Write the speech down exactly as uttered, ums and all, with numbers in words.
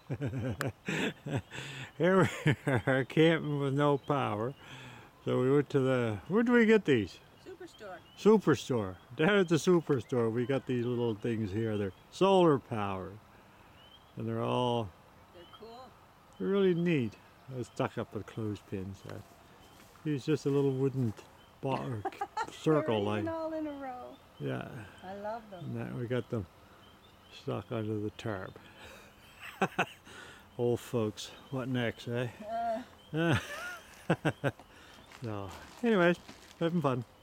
Here we are camping with no power. So we went to the, where do we get these? Superstore. Superstore. Down at the Superstore, we got these little things here. They're solar powered. And they're all, They're cool. they're really neat. I was stuck up with clothespins. Uh, It's just a little wooden bar, circle They're like. even all in a row. Yeah. I love them. And that we got them stuck under the tarp. Old folks, what next, eh? Uh. So, anyways, having fun.